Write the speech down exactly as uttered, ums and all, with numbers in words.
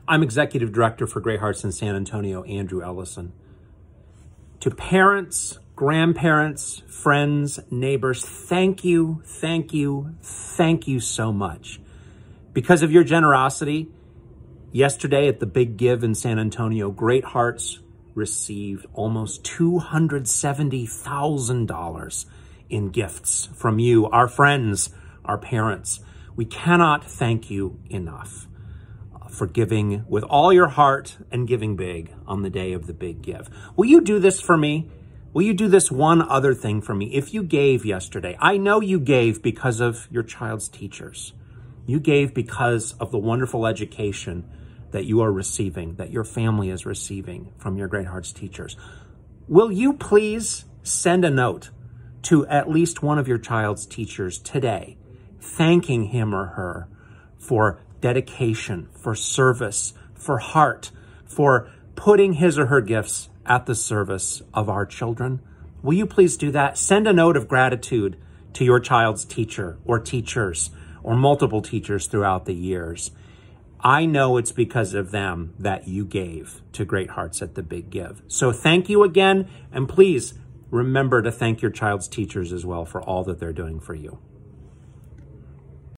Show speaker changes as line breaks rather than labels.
I'm Executive Director for Great Hearts in San Antonio, Andrew Ellison. To parents, grandparents, friends, neighbors, thank you, thank you, thank you so much. Because of your generosity, yesterday at the Big Give in San Antonio, Great Hearts received almost two hundred seventy thousand dollars in gifts from you, our friends, our parents. We cannot thank you enough for giving with all your heart and giving big on the day of the Big Give. Will you do this for me? Will you do this one other thing for me? If you gave yesterday, I know you gave because of your child's teachers. You gave because of the wonderful education that you are receiving, that your family is receiving from your Great Hearts teachers. Will you please send a note to at least one of your child's teachers today, thanking him or her for dedication, for service, for heart, for putting his or her gifts at the service of our children? Will you please do that? Send a note of gratitude to your child's teacher or teachers or multiple teachers throughout the years. I know it's because of them that you gave to Great Hearts at the Big Give. So thank you again, and please remember to thank your child's teachers as well for all that they're doing for you.